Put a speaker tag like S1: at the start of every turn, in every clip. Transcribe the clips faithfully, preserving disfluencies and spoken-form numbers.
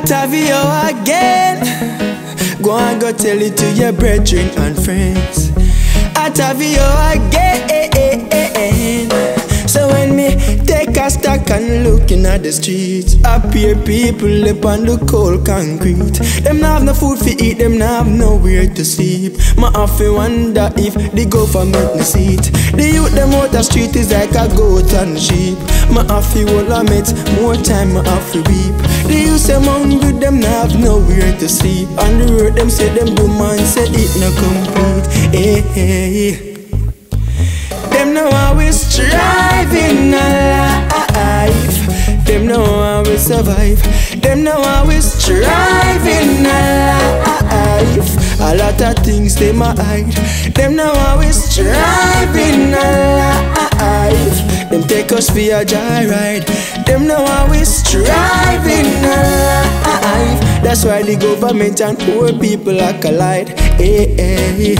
S1: Tavio again. Go and go tell it to your brethren and friends. Tavio again. So when me take a stock and looking at the streets, appear people up on the cold concrete. Them not have no food for eat, them not have nowhere to sleep. My often wonder if the government no see it. The youth them out the street is like a goat and sheep. My often will lament, more time my often weep. The youth them hungry, them not have nowhere to sleep. On the road them say them do man say it no complete. Hey, hey. Them know how we strive in life. Them know how we survive. Them know how we strive in life. A lot of things they might hide. Them know how we strive in life. Them take us for a joyride. Them know how we strive in life. That's why the government and poor people are collide. Hey, hey.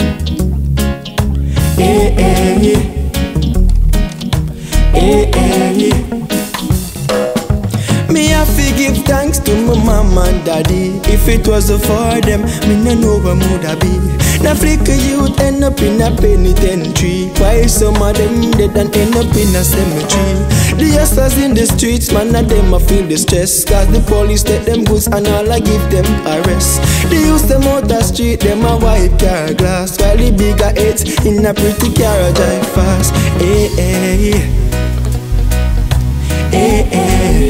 S1: Hey, hey, hey, hey. Me have to give thanks to my mama and daddy. If it wasn't for them, me no know where would I be. Now flicker youth end up in a penitentiary. Why some of them dead and end up in a cemetery? The youngsters in the streets, man of them I feel the stress. Cause the police take them goods and all I give them arrest. They use them out the street, them a white car glass. While the bigger heads in a pretty car a drive fast. Hey, hey. Hey, hey.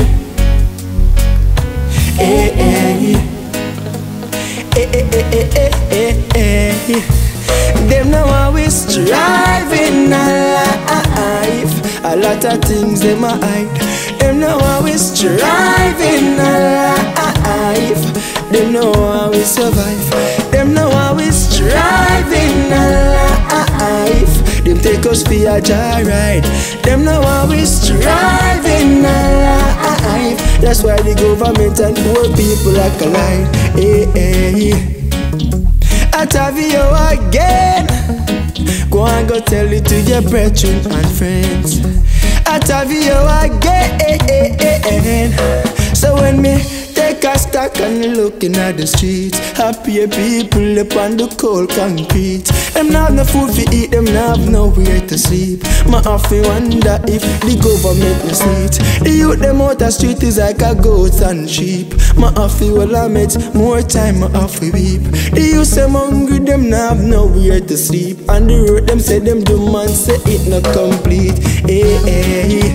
S1: Hey, hey. Hey, hey, hey, hey, hey, hey. Them know how we strive in life. A lot of things them a hide. Them know how we strive in life. Them know how we survive. Them know how we strive in life. Them take us for a joyride. Them know how we strive in life. That's why the government and poor people are collide. Hey, hey. Tavio again. Go and go tell it to your brethren and friends. Tavio again. So when me take a stock and looking at the streets, happier people up on the cold concrete. Them not have no food for eat, them not have nowhere to sleep. My often wonder if the government no see it. The youth them out the street is like a goat and sheep. My often will lament, more time my often weep. The youth them hungry, them not have nowhere to sleep. On the road them say them do man say it not complete. Hey, hey.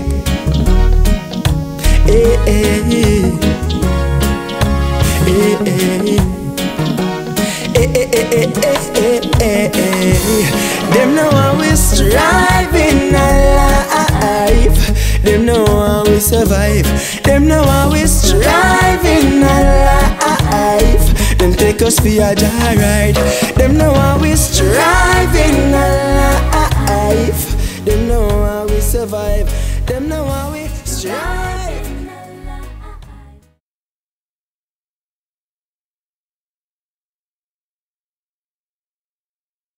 S1: Hey, hey. Hey, hey. Hey, hey, hey, hey, hey, hey, hey. Them know how we strive in life. Them know how we survive. Them know how we strive in life. Them take us for a joyride. Them know how we strive in life. Them know how we survive. Them know how we strive.